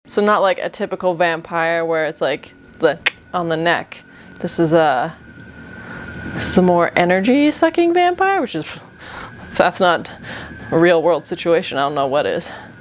So not like a typical vampire where it's like on the neck. This is a more energy sucking vampire, which is, if that's not a real world situation, I don't know what is.